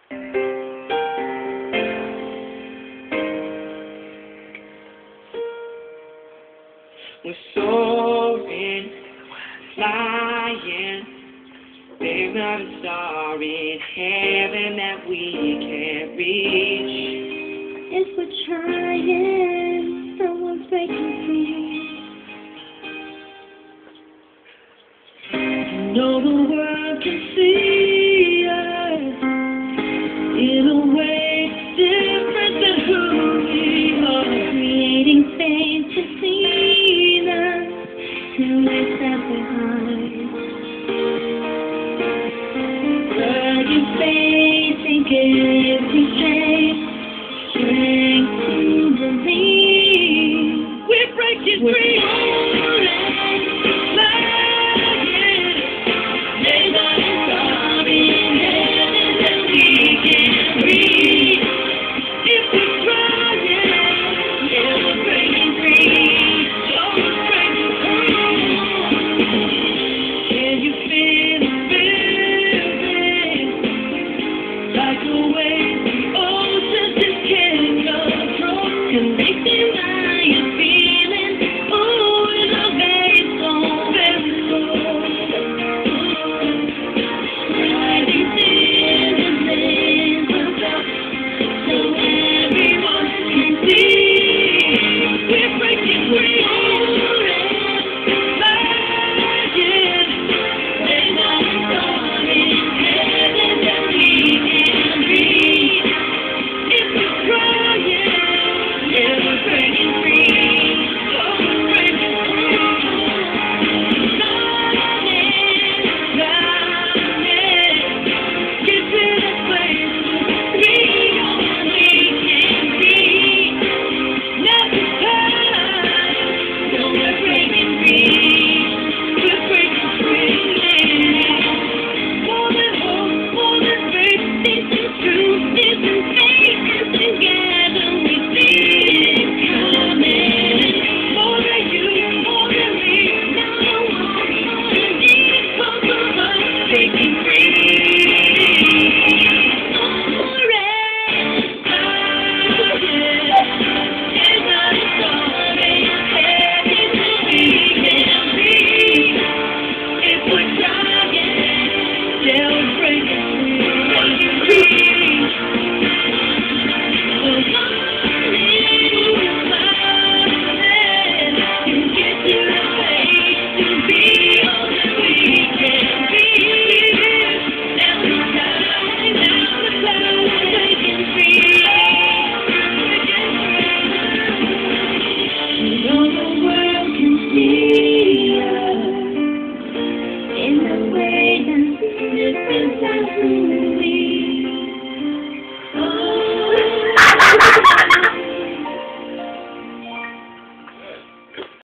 We're soaring, flying. There's not a star in heaven that we can't reach. If we're trying, someone's breaking free. You know the world can see us in a way different than who we are. Creating fantasy to let that behind. Plug faith and give me faith, strength to believe. We're breaking free. There's not a star in heaven that we can't reach. If we're trying, Yeah, we're breaking free. oh, we're breaking through. Can you feel it feeling like the waves the ocean just can't control? Convicted by your feeling, oh, it's a very slow, very slow. Rising citizens of God, so everyone can see. We're breaking free. There's not a star in heaven that we can reach. If we're trying, Yeah, we're breaking free. oh, we're breaking through. Get to the place we We can be. never time. So we're breaking free. We're breaking free. More than hope, more than faith. This is truth, this is faith, and together we see it coming. More than you, more than me. Now I want more than these, both of us breaking free. There's not a star in heaven that we can reach. If we're trying, yeah, we're breaking free. So come in, smiling, and get to the place to be all that we can be. Now it's time, we're breaking free. So the world can see us in a way that's different than who we